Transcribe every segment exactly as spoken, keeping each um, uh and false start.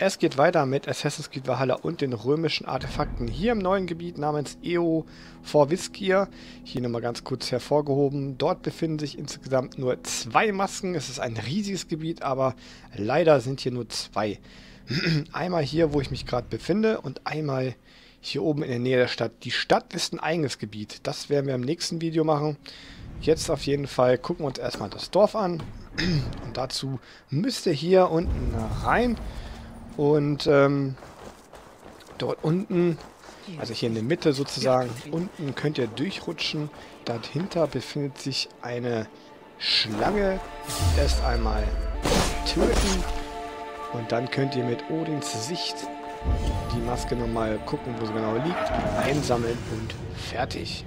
Es geht weiter mit Assassin's Creed Valhalla und den römischen Artefakten hier im neuen Gebiet namens Eo Forviskia. Hier nochmal ganz kurz hervorgehoben. Dort befinden sich insgesamt nur zwei Masken. Es ist ein riesiges Gebiet, aber leider sind hier nur zwei. Einmal hier, wo ich mich gerade befinde, und einmal hier oben in der Nähe der Stadt. Die Stadt ist ein eigenes Gebiet. Das werden wir im nächsten Video machen. Jetzt auf jeden Fall gucken wir uns erstmal das Dorf an. Und dazu müsst ihr hier unten rein. Und ähm, dort unten, also hier in der Mitte sozusagen, unten könnt ihr durchrutschen. Dahinter befindet sich eine Schlange. Erst einmal töten. Und dann könnt ihr mit Odins Sicht die Maske nochmal gucken, wo sie genau liegt. Einsammeln und fertig.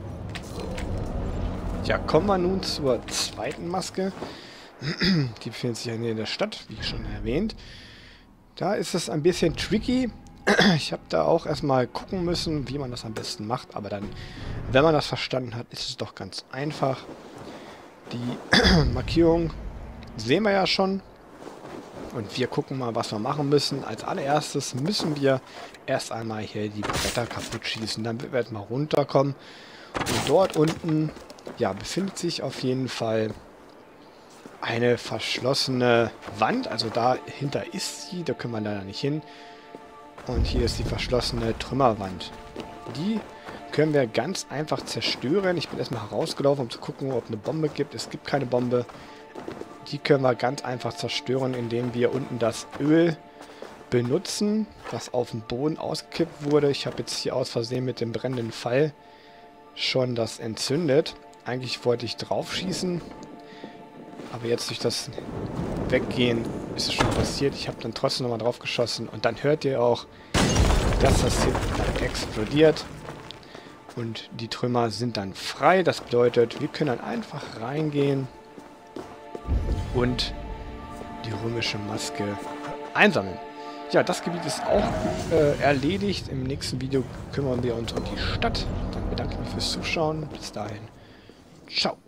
Ja, kommen wir nun zur zweiten Maske. Die befindet sich ja in der Stadt, wie schon erwähnt. Da ist es ein bisschen tricky. Ich habe da auch erstmal gucken müssen, wie man das am besten macht. Aber dann, wenn man das verstanden hat, ist es doch ganz einfach. Die Markierung sehen wir ja schon. Und wir gucken mal, was wir machen müssen. Als allererstes müssen wir erst einmal hier die Bretter kaputt schießen. Dann wird wir erstmal runterkommen. Und dort unten, ja, befindet sich auf jeden Fall eine verschlossene Wand. Also dahinter ist sie, da können wir leider nicht hin. Und hier ist die verschlossene Trümmerwand. Die können wir ganz einfach zerstören. Ich bin erstmal herausgelaufen, um zu gucken, ob es eine Bombe gibt. Es gibt keine Bombe. Die können wir ganz einfach zerstören, indem wir unten das Öl benutzen, das auf dem Boden ausgekippt wurde. Ich habe jetzt hier aus Versehen mit dem brennenden Pfeil schon das entzündet. Eigentlich wollte ich drauf schießen, aber jetzt durch das Weggehen ist es schon passiert. Ich habe dann trotzdem nochmal drauf geschossen und dann hört ihr auch, dass das hier explodiert und die Trümmer sind dann frei. Das bedeutet, wir können dann einfach reingehen und die römische Maske einsammeln. Ja, das Gebiet ist auch äh, erledigt. Im nächsten Video kümmern wir uns um die Stadt. Dann bedanke ich mich fürs Zuschauen. Bis dahin. Ciao.